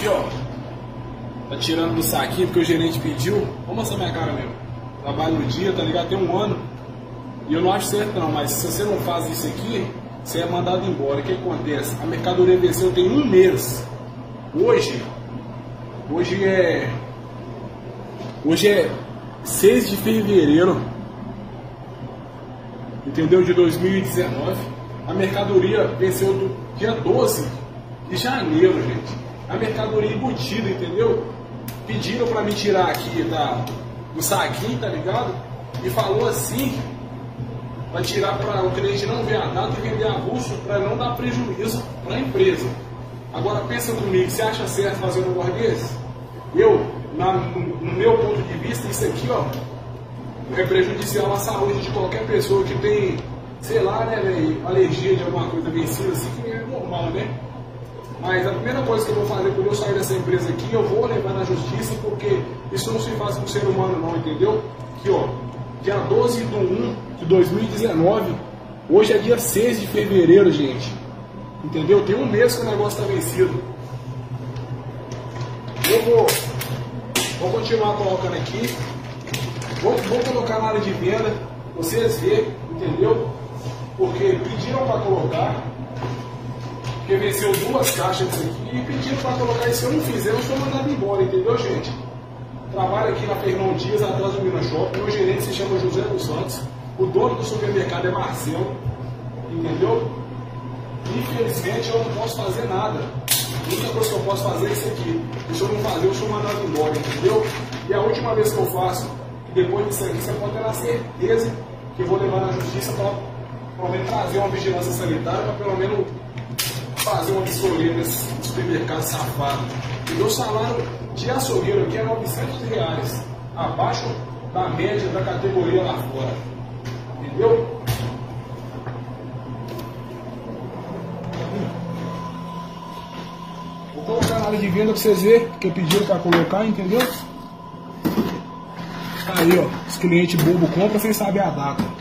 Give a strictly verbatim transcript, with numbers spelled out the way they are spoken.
aqui, ó. Tá tirando do saquinho porque o gerente pediu. Vou mostrar minha cara mesmo. Trabalho no dia, tá ligado? Tem um ano. E eu não acho certo não, mas se você não faz isso aqui, você é mandado embora. O que acontece? A mercadoria venceu tem um mês. Hoje, hoje é... Hoje é seis de fevereiro, entendeu? De dois mil e dezenove. A mercadoria venceu do dia doze de janeiro, gente. A mercadoria embutida, entendeu? Pediram pra me tirar aqui da, do saquinho, tá ligado? E falou assim, pra tirar para o cliente não ver a data e vender avulso pra não dar prejuízo pra empresa. Agora pensa comigo, você acha certo fazer um negócio desse? Eu, na, no, no meu ponto de vista, isso aqui, ó, é prejudicial à saúde de qualquer pessoa que tem, sei lá, né, velho, alergia de alguma coisa vencida, assim, que é normal, né? Mas a primeira coisa que eu vou fazer quando eu sair dessa empresa aqui, eu vou levar na justiça, porque isso não se faz com o ser humano não, entendeu? Aqui, ó, dia doze de um de dois mil e dezenove, hoje é dia seis de fevereiro, gente. Entendeu? Tem um mês que o negócio está vencido. Eu vou, vou continuar colocando aqui. Vou, vou colocar na área de venda, vocês verem, entendeu? Porque pediram para colocar, porque venceu duas caixas disso aqui, e pediram para colocar, e se eu não fizer, eu sou mandado embora, entendeu, gente? Trabalho aqui na Fernão Dias, atrás do Minas Shopping. Meu gerente se chama José dos Santos. O dono do supermercado é Marcelo, entendeu? Infelizmente eu não posso fazer nada. A única coisa que eu posso fazer é isso aqui. E se eu não fazer, eu sou mandado embora, entendeu? E a última vez que eu faço, depois disso aqui, você pode ter a certeza que eu vou levar na justiça para pelo menos trazer uma vigilância sanitária, para pelo menos fazer uma vistoria nesse supermercado safado. E meu salário de açougueiro aqui é novecentos reais, abaixo da média da categoria lá fora. Entendeu? Vou colocar na área de venda pra vocês verem, porque pediram para colocar, entendeu? Aí, ó, os clientes bobo compram sem saber a data.